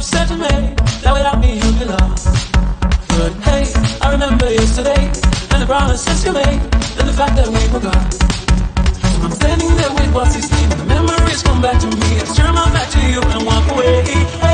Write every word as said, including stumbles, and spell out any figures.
you said to me, that without me you'd be lost. But hey, I remember yesterday, and the promises you made, and the fact that we were gone. So I'm standing there with what's his name, and the memories come back to me. I turn my back to you and walk away.